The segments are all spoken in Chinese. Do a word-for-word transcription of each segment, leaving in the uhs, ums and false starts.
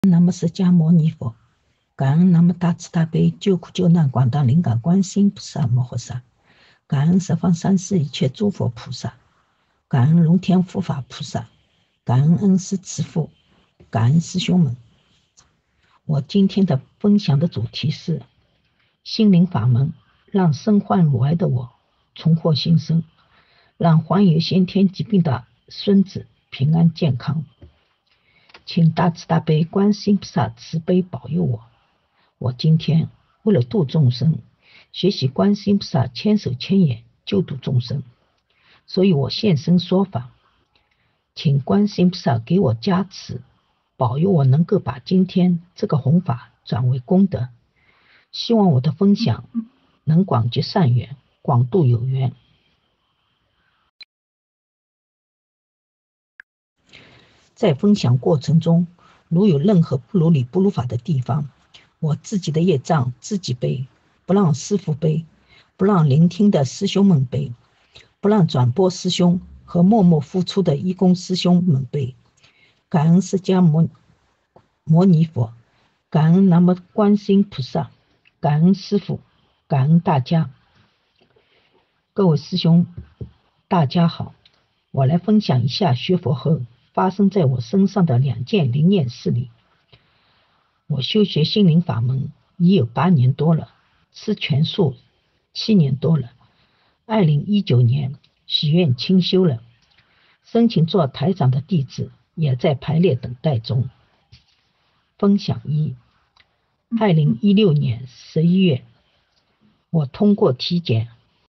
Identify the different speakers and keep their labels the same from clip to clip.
Speaker 1: 南无释迦牟尼佛，感恩南无大慈大悲救苦救难广大灵感观世音菩萨摩诃萨，感恩十方三世一切诸佛菩萨，感恩龙天护法菩萨，感恩恩师慈父，感恩师兄们。我今天的分享的主题是心灵法门，让身患乳癌的我重获新生，让患有先天疾病的孙子平安健康。请大慈大悲观世音菩萨慈悲保佑我。我今天为了度众生，学习观世音菩萨千手千眼救度众生，所以我现身说法，请观世音菩萨给我加持，保佑我能够把今天这个弘法转为功德。希望我的分享能广结善缘，广度有缘。在分享过程中，如有任何不如理不如法的地方，我自己的业障自己背，不让师父背，不让聆听的师兄们背，不让转播师兄和默默付出的义工师兄们背。感恩释迦牟摩尼佛，感恩南无观世音菩萨，感恩师父，感恩大家。各位师兄大家好，我来分享一下学佛后发生在我身上的两件灵验事例。我修学心灵法门已有八年多了，吃全素七年多了。二零一九年许愿清修了，申请做台长的弟子，也在排列等待中。分享一：二零一六年十一月，我通过体检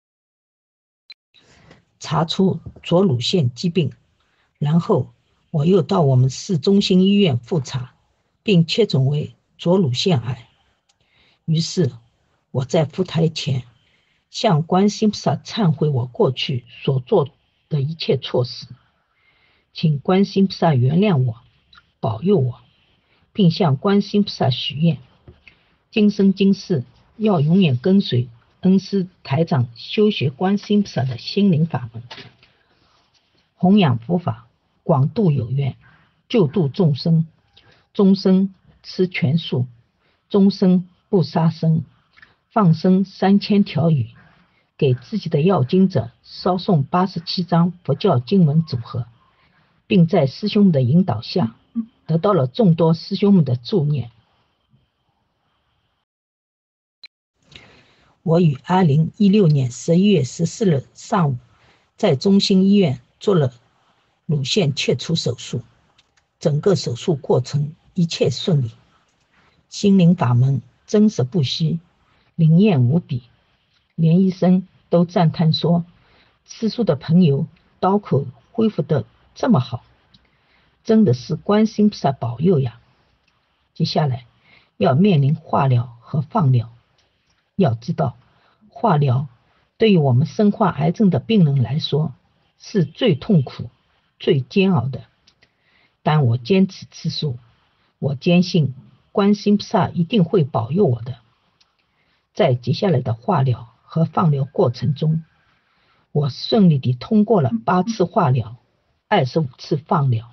Speaker 1: 查出左乳腺疾病，然后我又到我们市中心医院复查，并确诊为左乳腺癌。于是我在赴台前向观世音菩萨忏悔我过去所做的一切错事，请观世音菩萨原谅我，保佑我，并向观世音菩萨许愿，今生今世要永远跟随恩师台长修学观世音菩萨的心灵法门，弘扬佛法，广度有缘，救度众生，终生吃全素，终生不杀生，放生三千条鱼，给自己的要经者烧诵八十七章佛教经文组合，并在师兄们的引导下得到了众多师兄们的助念。我于二零一六年十一月十四日上午在中心医院做了乳腺切除手术，整个手术过程一切顺利，心灵法门真实不虚，灵验无比，连医生都赞叹说，吃素的朋友刀口恢复得这么好，真的是观世音菩萨保佑呀。接下来要面临化疗和放疗。要知道，化疗对于我们身患癌症的病人来说是最痛苦最煎熬的，但我坚持吃素，我坚信观世音菩萨一定会保佑我的。在接下来的化疗和放疗过程中，我顺利地通过了八次化疗，二十五次放疗。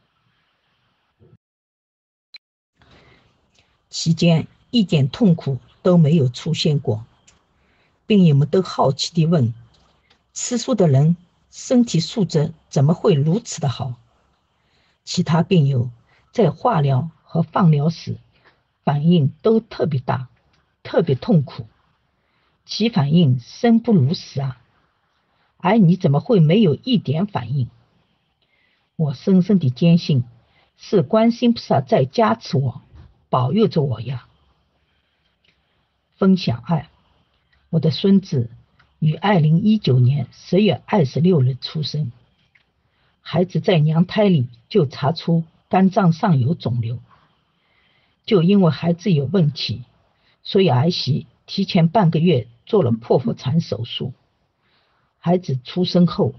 Speaker 1: 期间一点痛苦都没有出现过。病友们都好奇地问，吃素的人身体素质怎么会如此的好？其他病友在化疗和放疗时反应都特别大，特别痛苦，其反应生不如死啊！而你怎么会没有一点反应？我深深地坚信，是观世音菩萨在加持我，保佑着我呀。分享二：我的孙子于二零一九年十月二十六日出生，孩子在娘胎里就查出肝脏上有肿瘤，就因为孩子有问题，所以儿媳提前半个月做了剖腹产手术。孩子出生后，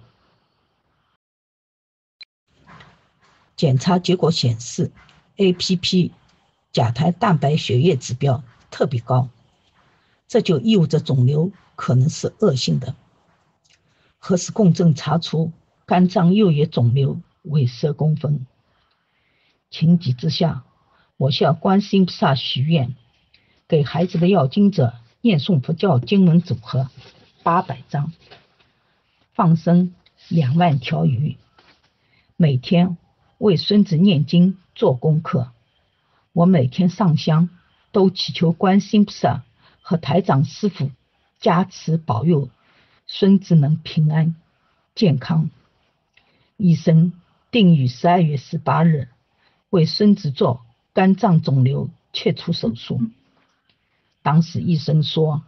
Speaker 1: 检查结果显示 A P P 甲胎蛋白血液指标特别高，这就意味着肿瘤可能是恶性的。核磁共振查出肝脏右叶肿瘤为十公分。情急之下， 我向观世音菩萨许愿，给孩子的要经者念诵佛教经文组合八百张，放生两万条鱼，每天为孙子念经做功课。我每天上香都祈求观世音菩萨和台长师父加持保佑孙子能平安健康。医生定于十二月十八日为孙子做肝脏肿瘤切除手术。当时医生说，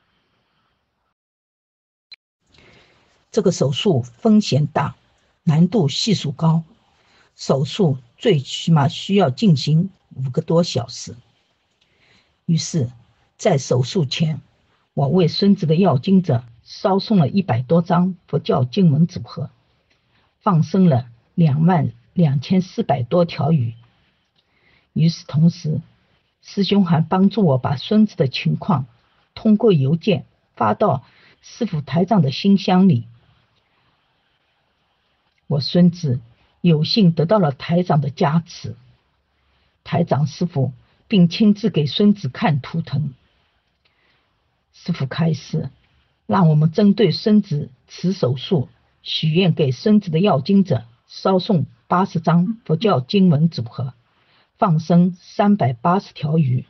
Speaker 1: 这个手术风险大，难度系数高，手术最起码需要进行五个多小时。于是在手术前，我为孙子的要经者烧送了一百多张佛教经文组合，放生了两万两千四百多条鱼。与此同时，师兄还帮助我把孙子的情况通过邮件发到师父台长的信箱里。我孙子有幸得到了台长的加持，台长师父并亲自给孙子看图腾。师父开示，让我们针对孙子此手术许愿，给孙子的要经者烧送八十张佛教经文组合，放生三百八十条鱼。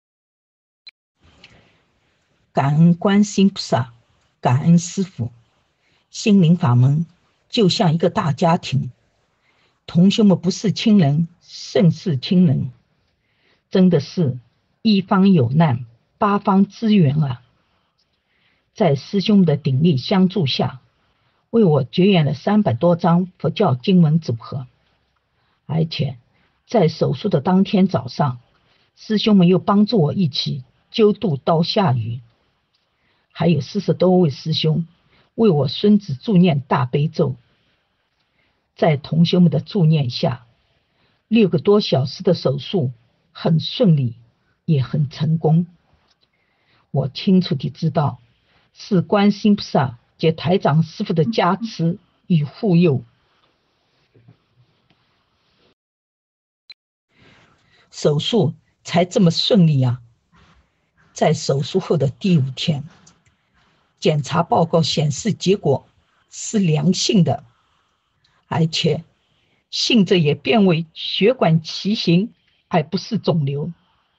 Speaker 1: 感恩观世音菩萨，感恩师父。心灵法门就像一个大家庭，同学们不是亲人胜似亲人，真的是一方有难八方支援啊。在师兄的鼎力相助下，为我结缘了三百多张佛教经文组合，而且在手术的当天早上，师兄们又帮助我一起救度刀下鱼，还有四十多位师兄为我孙子助念大悲咒。在同修们的助念下，六个多小时的手术很顺利，也很成功。我清楚地知道，是观世音菩萨及台长师父的加持与护佑。手术才这么顺利啊！在手术后的第五天，检查报告显示结果是良性的，而且性质也变为血管畸形，而不是肿瘤。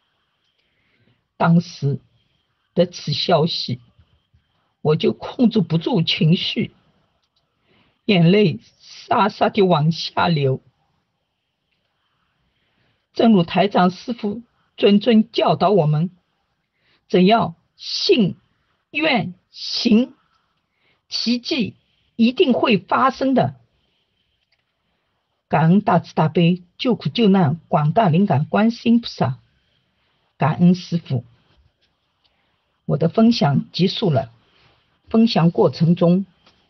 Speaker 1: 当时得此消息，我就控制不住情绪，眼泪沙沙地往下流。正如台长师父谆谆教导我们，只要信愿行，奇迹一定会发生的。感恩大慈大悲救苦救难广大灵感观世音菩萨，感恩师父。我的分享结束了。分享过程中，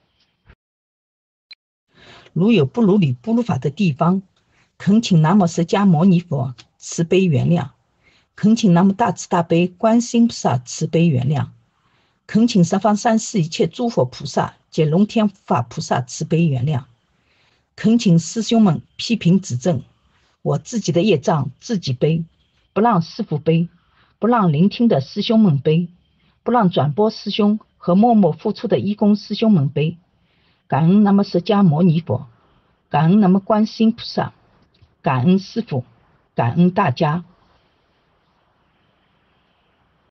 Speaker 1: 如有不如理不如法的地方，恳请南无释迦牟尼佛慈悲原谅，恳请南无大慈大悲观世音菩萨慈悲原谅，恳请十方三世一切诸佛菩萨及龙天护法菩萨慈悲原谅，恳请师兄们批评指正，我自己的业障自己背，不让师父背，不让聆听的师兄们背，不让转播师兄和默默付出的义工师兄们背。感恩南无释迦牟尼佛，感恩南无观世音菩萨，感恩师父，感恩大家。